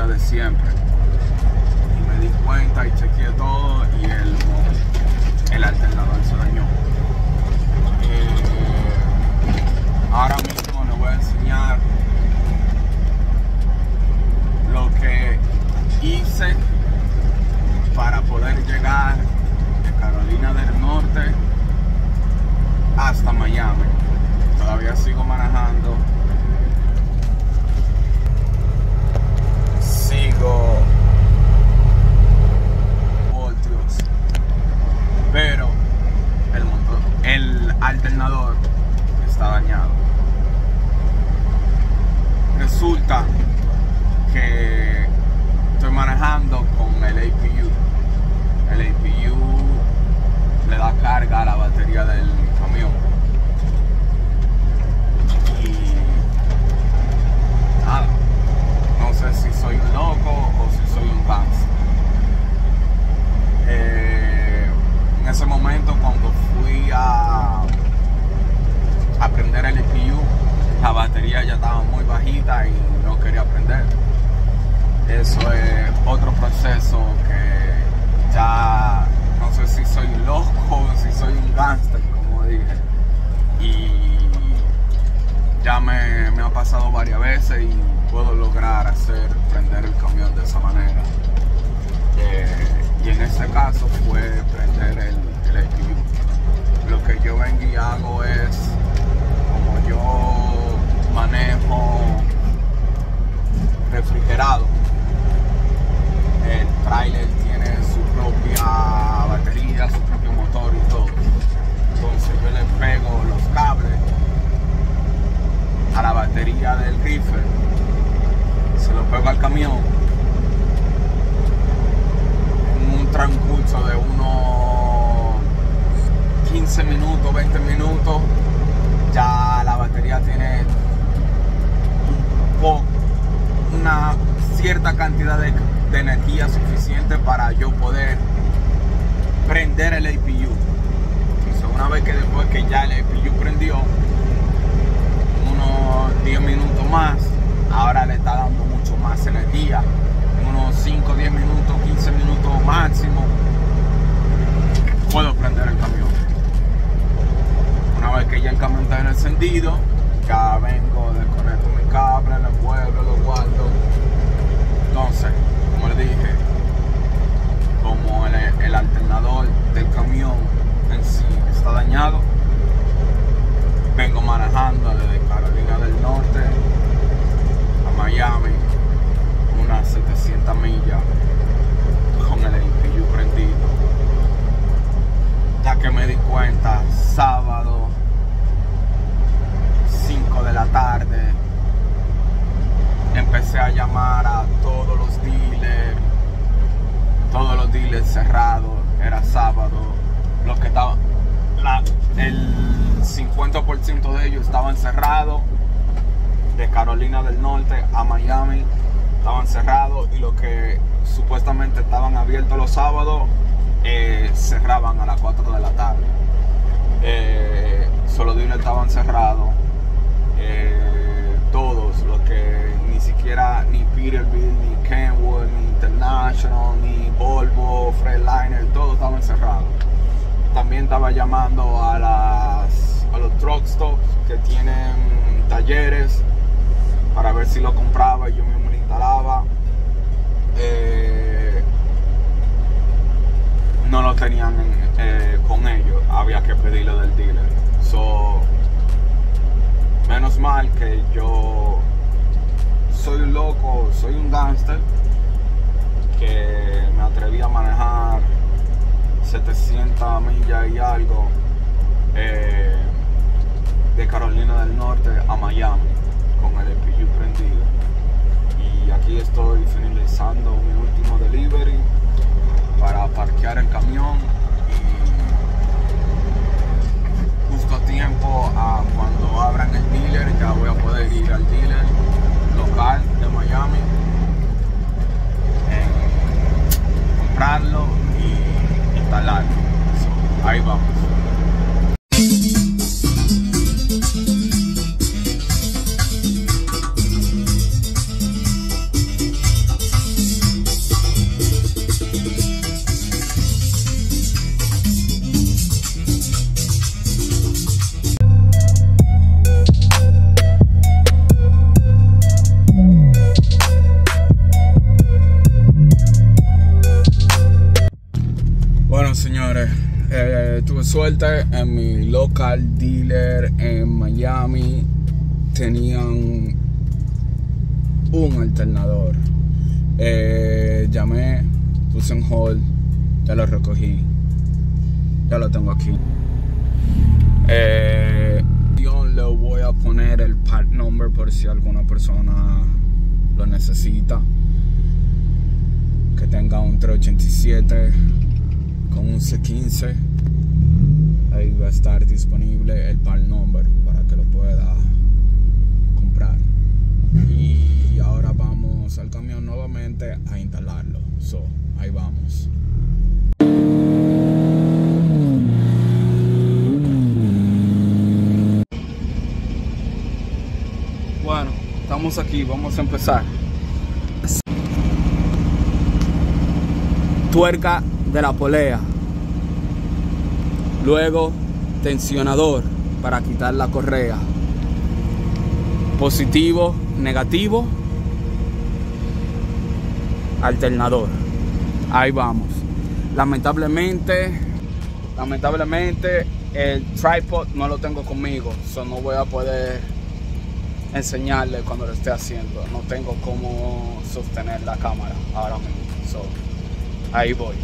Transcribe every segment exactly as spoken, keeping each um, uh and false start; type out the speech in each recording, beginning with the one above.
cosas de siempre. Y me di cuenta y chequeé todo y el, el alternador se dañó. Eh, ahora mismo les voy a enseñar lo que hice para poder llegar de Carolina del Norte hasta Miami. Todavía sigo manejando, sigo voltios, pero el motor, el alternador está dañado. Resulta que estoy manejando con el A P U. El A P U le da carga a la batería del camión. Y nada, no sé si soy un loco o si soy un gangster. Eh, en ese momento, cuando fui a, a prender el A P U, la batería ya estaba muy bajita y no quería prender. Eso es otro proceso que ya no sé si soy loco o si soy un gángster, como dije. Y ya me, me ha pasado varias veces y puedo lograr hacer prender el camión de esa manera. Eh, y en este caso fue prender el, el A P U. Lo que yo vengo y hago es, como yo manejo refrigerado, el trailer tiene su propia batería, su propio motor y todo. Entonces yo le pego los cables a la batería del rifle, se lo pego al camión. En un transcurso de unos quince minutos, veinte minutos, ya la batería tiene un poco, una cierta cantidad de, de energía suficiente para yo poder prender el A P U. Entonces, una vez que después que ya el A P U prendió, unos diez minutos más, ahora le está dando mucho más energía. En unos cinco, diez minutos, quince minutos máximo, puedo prender el camión. Una vez que ya el camión está encendido, ya vengo, desconecto mi cable, lo envuelvo, lo guardo. Entonces, como les dije, como el, el alternador del camión en sí está dañado, vengo manejando desde Carolina del Norte a Miami unas setecientas millas con el A P U prendido, ya que me di cuenta sábado cinco de la tarde empecé a llamar a todos los dealers, todos los dealers cerrados, era sábado, los que estaban, la, el cincuenta por ciento de ellos estaban cerrados, de Carolina del Norte a Miami estaban cerrados, y los que supuestamente estaban abiertos los sábados eh, cerraban a las cuatro de la tarde. Eh, solo dealers estaban cerrados, eh, todos los que ni siquiera ni Peterbilt, ni Kenwood, ni International, ni Volvo, Freightliner, todos estaban cerrados. También estaba llamando a las a los truck stops que tienen talleres para ver si lo compraba y yo mismo lo instalaba. Eh, no lo tenían eh, con ellos, había que pedirlo del dealer. So, menos mal que yo soy un loco, soy un gángster, que me atreví a manejar setecientas millas y algo eh, de Carolina del Norte a Miami con el A P U prendido. Y aquí estoy finalizando mi último delivery para parquear el camión, y justo a tiempo a cuando abran el dealer ya voy a poder ir al dealer local de Miami, eh, comprarlo y instalarlo. So, ahí vamos. suerte, en mi local dealer en Miami tenían un alternador. Eh, llamé, puse en hold, ya lo recogí, ya lo tengo aquí. Eh, yo le voy a poner el part number por si alguna persona lo necesita. Que tenga un tres ochenta y siete con un C quince. Ahí va a estar disponible el part number para que lo pueda comprar. Y ahora vamos al camión nuevamente a instalarlo. So, ahí vamos. Bueno, estamos aquí, vamos a empezar. Tuerca de la polea. Luego tensionador para quitar la correa. Positivo, negativo. Alternador. Ahí vamos. Lamentablemente, lamentablemente el tripod no lo tengo conmigo, so no voy a poder enseñarle cuando lo esté haciendo. No tengo cómo sostener la cámara ahora mismo. So, ahí voy.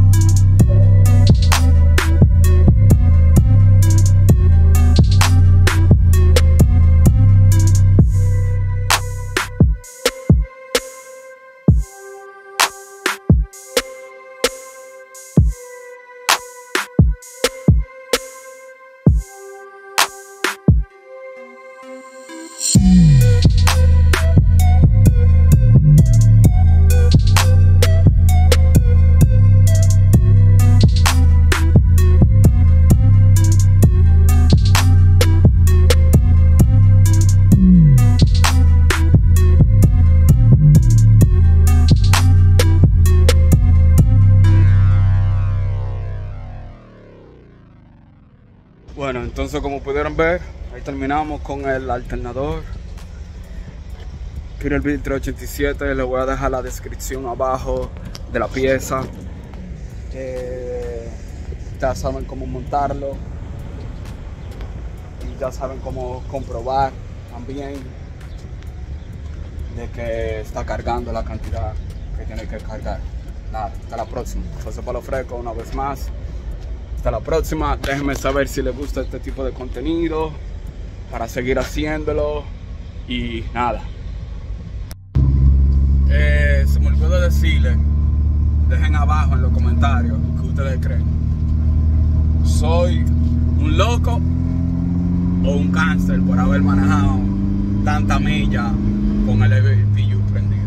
Bueno, entonces como pudieron ver, ahí terminamos con el alternador Peterbilt tres ochenta y siete. Les voy a dejar la descripción abajo de la pieza. Eh, ya saben cómo montarlo y ya saben cómo comprobar también de que está cargando la cantidad que tiene que cargar. Nada, hasta la próxima. José Palo Fresco una vez más. Hasta la próxima. Déjenme saber si les gusta este tipo de contenido para seguir haciéndolo. Y nada. Eh, se me olvidó decirles, dejen abajo en los comentarios qué ustedes creen. ¿Soy un loco o un cáncer por haber manejado tanta milla con el E P U prendido?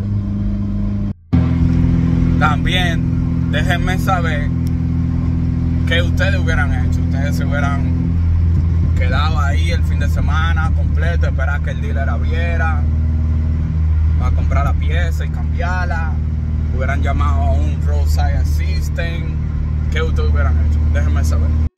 También déjenme saber ¿qué ustedes hubieran hecho? Ustedes se hubieran quedado ahí el fin de semana completo, esperar que el dealer abriera para comprar la pieza y cambiarla. Hubieran llamado a un roadside assistant. ¿Qué ustedes hubieran hecho? Déjenme saber.